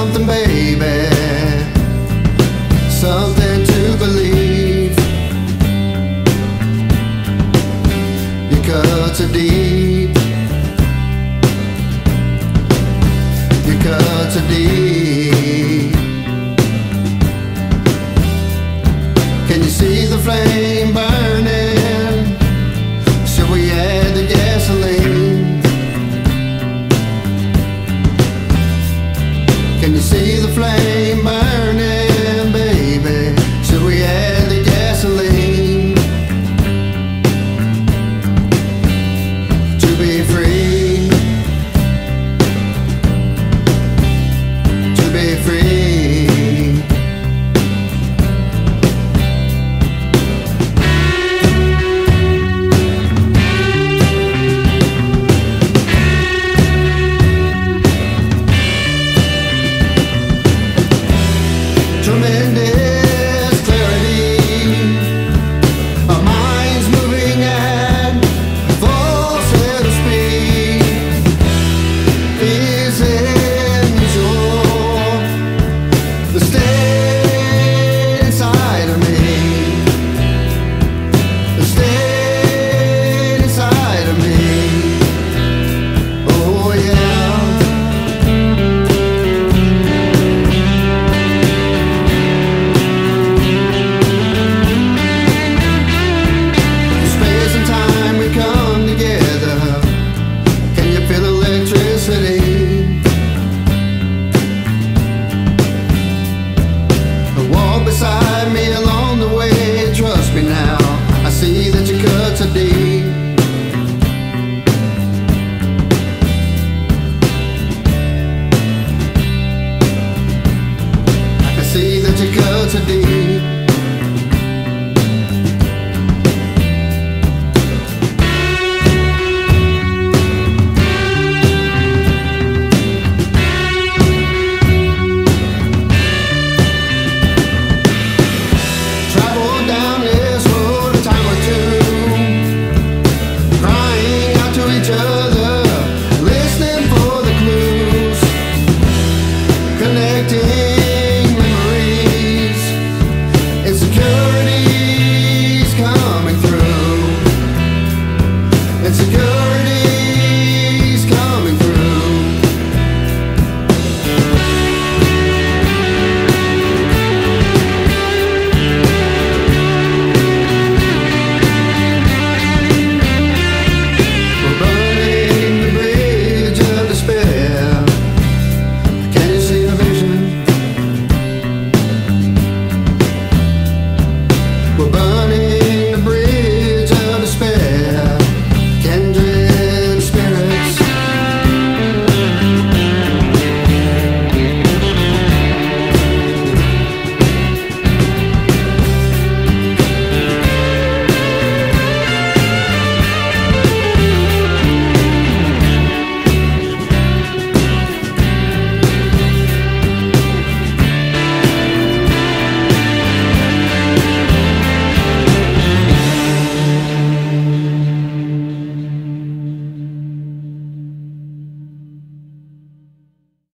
something, baby, something to believe. You cut so deep, you cut so deep. Can you see the flame burning? Should we add the gasoline? Can you see the flame burning, baby? Should we add the gasoline? To be free, to be free. Tremendous clarity, our minds moving at full set of speed. Essential, the state inside of me, the state inside of me. Oh yeah. Walk beside me along the way, trust me now, I see that you cut so deep. I see that you cut so deep.